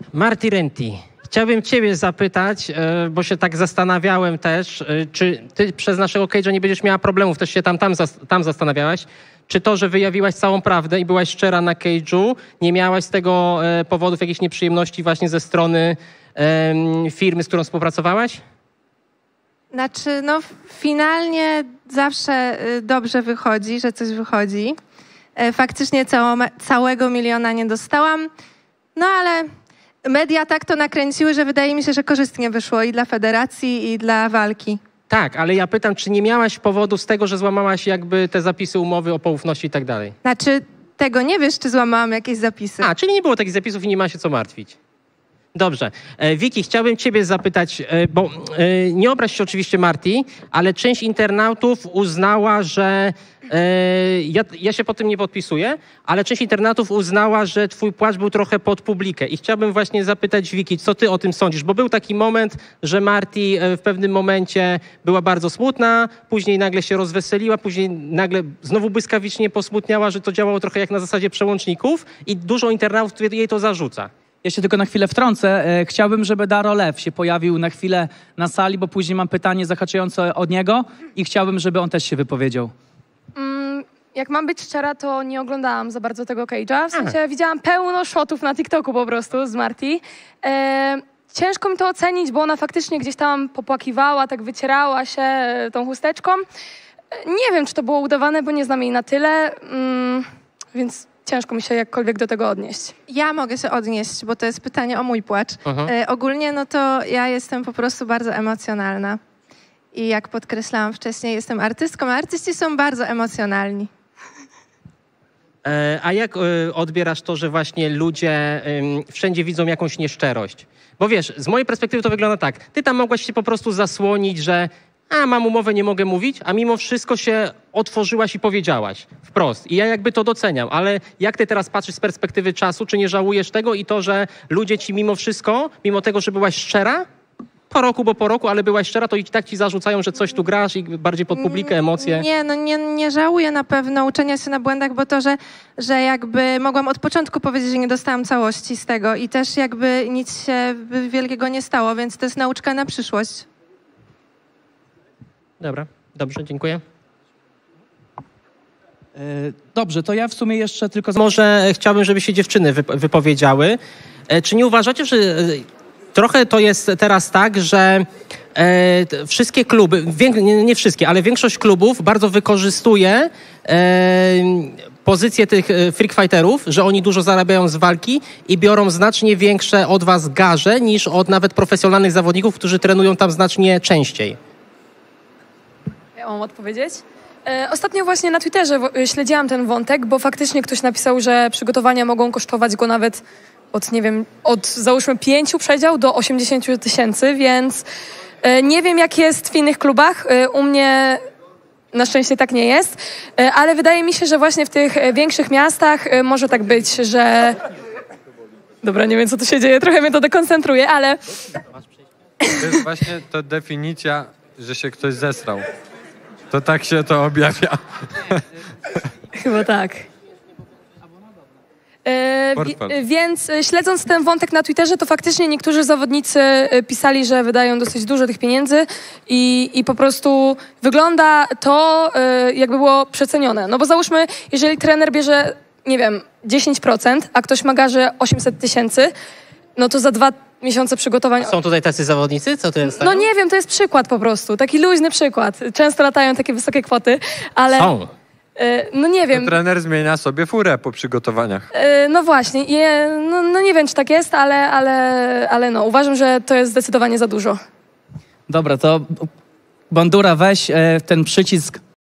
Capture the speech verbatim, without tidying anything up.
Marty Renty, chciałbym ciebie zapytać, bo się tak zastanawiałem też, czy ty przez naszego cage'a nie będziesz miała problemów, też się tam, tam, tam zastanawiałaś, czy to, że wyjawiłaś całą prawdę i byłaś szczera na cage'u, nie miałaś z tego powodów jakichś nieprzyjemności właśnie ze strony um, firmy, z którą współpracowałaś? Znaczy, no finalnie zawsze dobrze wychodzi, że coś wychodzi. Faktycznie cało, całego miliona nie dostałam, no ale media tak to nakręciły, że wydaje mi się, że korzystnie wyszło i dla federacji, i dla walki. Tak, ale ja pytam, czy nie miałaś powodu z tego, że złamałaś jakby te zapisy umowy o poufności i tak dalej? Znaczy, tego nie wiesz, czy złamałam jakieś zapisy. A, czyli nie było takich zapisów i nie ma się co martwić. Dobrze. E, Wiki, chciałbym ciebie zapytać, e, bo e, nie obraź się oczywiście Marty, ale część internautów uznała, że e, ja, ja się po tym nie podpisuję, ale część internautów uznała, że twój płacz był trochę pod publikę i chciałbym właśnie zapytać Wiki, co ty o tym sądzisz, bo był taki moment, że Marty w pewnym momencie była bardzo smutna, później nagle się rozweseliła, później nagle znowu błyskawicznie posmutniała, że to działało trochę jak na zasadzie przełączników i dużo internautów jej to zarzuca. Ja się tylko na chwilę wtrącę. E, chciałbym, żeby Daro Lew się pojawił na chwilę na sali, bo później mam pytanie zahaczające od niego i chciałbym, żeby on też się wypowiedział. Mm, jak mam być szczera, to nie oglądałam za bardzo tego cage'a. W sensie Aha. widziałam pełno shotów na TikToku po prostu z Marty. E, ciężko mi to ocenić, bo ona faktycznie gdzieś tam popłakiwała, tak wycierała się tą chusteczką. E, nie wiem, czy to było udawane, bo nie znam jej na tyle, mm, więc... ciężko mi się jakkolwiek do tego odnieść. Ja mogę się odnieść, bo to jest pytanie o mój płacz. E, ogólnie no to ja jestem po prostu bardzo emocjonalna. I jak podkreślałam wcześniej, jestem artystką, a artyści są bardzo emocjonalni. E, a jak e, odbierasz to, że właśnie ludzie e, wszędzie widzą jakąś nieszczerość? Bo wiesz, z mojej perspektywy to wygląda tak. Ty tam mogłaś się po prostu zasłonić, że a mam umowę, nie mogę mówić, a mimo wszystko się otworzyłaś i powiedziałaś wprost. I ja jakby to doceniam, ale jak ty teraz patrzysz z perspektywy czasu, czy nie żałujesz tego i to, że ludzie ci mimo wszystko, mimo tego, że byłaś szczera, po roku, bo po roku, ale byłaś szczera, to i tak ci zarzucają, że coś tu grasz i bardziej pod publikę, emocje? Nie, no nie, nie żałuję na pewno uczenia się na błędach, bo to, że, że jakby mogłam od początku powiedzieć, że nie dostałam całości z tego i też jakby nic się wielkiego nie stało, więc to jest nauczka na przyszłość. Dobra, dobrze, dziękuję. Dobrze, to ja w sumie jeszcze tylko... Może chciałbym, żeby się dziewczyny wypowiedziały. Czy nie uważacie, że trochę to jest teraz tak, że wszystkie kluby, nie wszystkie, ale większość klubów bardzo wykorzystuje pozycję tych freak fighterów, że oni dużo zarabiają z walki i biorą znacznie większe od was garze niż od nawet profesjonalnych zawodników, którzy trenują tam znacznie częściej? Ja mam odpowiedzieć? E, ostatnio właśnie na Twitterze śledziłam ten wątek, bo faktycznie ktoś napisał, że przygotowania mogą kosztować go nawet od, nie wiem, od załóżmy pięciu przedział do osiemdziesięciu tysięcy, więc e, nie wiem jak jest w innych klubach. E, u mnie na szczęście tak nie jest, e, ale wydaje mi się, że właśnie w tych większych miastach e, może tak być, że... Dobra, nie wiem co tu się dzieje, trochę mnie to dekoncentruje, ale... To jest właśnie to definicja, że się ktoś zesrał. To tak się to objawia. Chyba tak. E, wi- więc śledząc ten wątek na Twitterze, to faktycznie niektórzy zawodnicy pisali, że wydają dosyć dużo tych pieniędzy i, i po prostu wygląda to, e, jakby było przecenione. No bo załóżmy, jeżeli trener bierze, nie wiem, dziesięć procent, a ktoś ma garze osiemset tysięcy, no to za dwa miesiące przygotowań... Są tutaj tacy zawodnicy? Co to jest? No nie wiem, to jest przykład po prostu, taki luźny przykład. Często latają takie wysokie kwoty, ale... Są. No nie wiem. To trener zmienia sobie furę po przygotowaniach. No właśnie, je, no, no nie wiem, czy tak jest, ale, ale, ale no, uważam, że to jest zdecydowanie za dużo. Dobra, to Bandura, weź e, ten przycisk